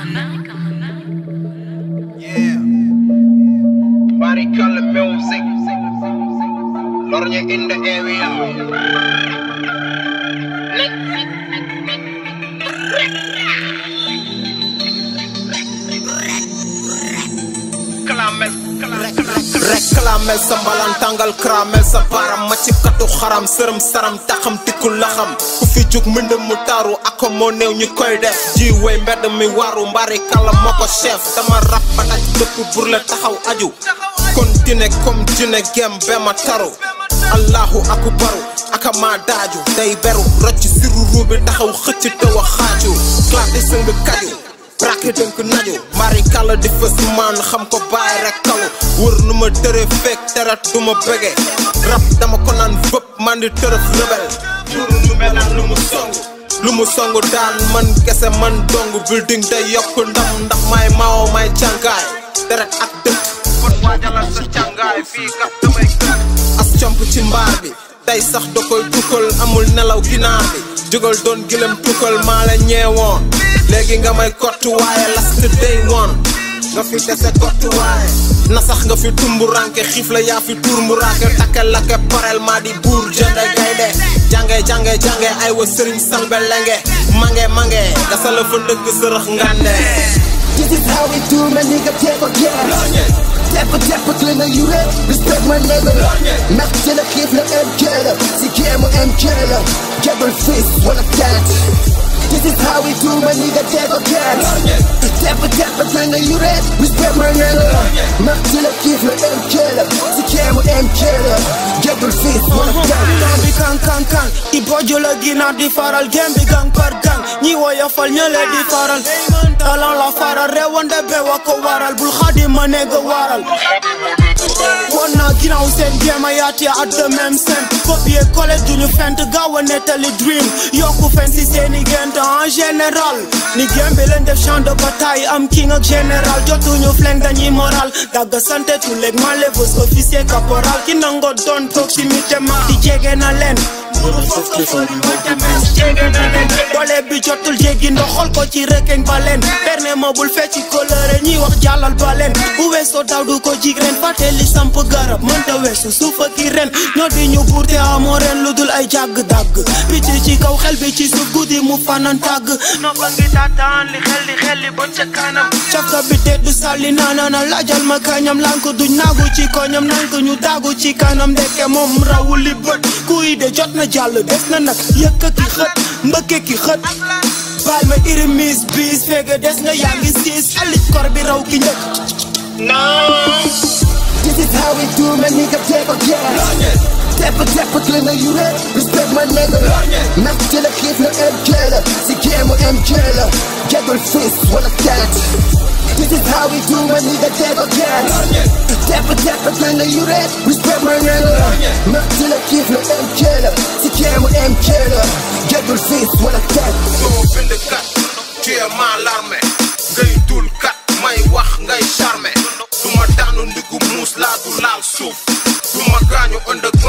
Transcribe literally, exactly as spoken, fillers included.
Yeah. Body color music. Lornya in the area. Réclamel sa mbalaan tàngal kramel sa baram ma ci katu xaram sërëm saram taxam tikul laxam ku fi jug mbind mu taaru ako moo néew ñu koy def ji way mbedd mi waru mbari kala moo ko chef dama rap ba daj dëpp bur la taxaw aju continue comme dine gem be ma taru allahu akbaru aka ma daaju day beru rocc siru ruubi taxaw xëcc te wa xaaju clati sëng kaju braqué dënk naju mari kala di fës man xam ko bàyyi rek kalu wër nu ma tërë fekk terat du ma bëgge rap dama ko naan vëpp man di tërëf rebel juru nu melan lu mu song lu mu song daan man kese man dong building day yokk ndam ndax may maawo may càngaay deret ak dëkk kon waajalal sa càngaay fii kat damay kër as comp ci mbaar bi day sax da koy tukkal amul nelaw ginaar bi jógal doon gilem tukkal maa la ñeewoon léegi nga may kottu waaye last day one nga fi dese kottu waaye na sax nga fi tumbu ranke xiif la yaa fi tur mu ranke takke lakke parel maa di buur jënde gaynde jange jange jange ay wa sëriñ salbe lenge mange mange nga sa la fa dëgg sërëx ngande. This is how we do, my nigga, take a guess. Tap a tap a clean you red, respect my nigga. Mark till I keep the M killer, see Camo M killer, Jabal fist, wanna catch. This is how we do, my nigga, take a guess. Tap a tap a clean you red, respect my nigga. Mark till I keep the M killer, see Camo M killer, Jabal fist, wanna catch. Gambi kan kan kan, ibojo la gina di faral, gambi gang par gang, ñi woya fal ñale di faral. Talan la faral, rewande bewa ko waral, bul xadi ma nega waral. Wonna ginaaw seen jéema yaati at the même scène. Copier coller duñu fent gaaw a nettali dream. Yokku fen si seeni gent en général. Ni gembe leen def champ de bataille am king ak général. Jotuñu fleng dañuy moral. Dagga sante tous les malevos officier caporal. Ki nango doon proximité ma di jege na leen. Doole bi jotul jéggi ndox xol ko ci rekeñ ba leen. Berne ma bul fecci coloré ñi wax jàllal ba leen. Bu weesoo daw du ko jig ren fàtte li samp garab mënta weesu suufa ki ren. Ñoo di ñu buur te amoo ren lu dul ay jàgg dagg. Picc ci kaw xel bi ci suuf guddi mu fanan tàgg. Noppa ngi taataan li xel li xel li bon ca kanam. Cafka bi te du sàlli naanana laajal ma kañam lank duñ naagu ci koñam nank ñu daagu ci kanam ndeke moom rawul li bët kuy de jot na jàll des na nag yëkk ki xët mbëkke ki xët baal ma irimis bis fege des nga yaa ngi siis alit kor bi raw ki njëkk. This is how we do, my nigga, take a guess. Tap a tap a clean you red, respect my nigga. Mark till I keep the M killer, see Camo M killer, Jabal fist, wanna catch. This is how we do, my nigga, take a guess. Tap a tap a clean you red, respect my nigga. Mark till I keep the M killer, see Camo M killer, Jabal fist, wanna catch. Soo bind kat tu es mal armé ngay dul kat may wax ngay charmé du ma daanu ndigu muus laa du laal suuf du ma gaañu ëndëg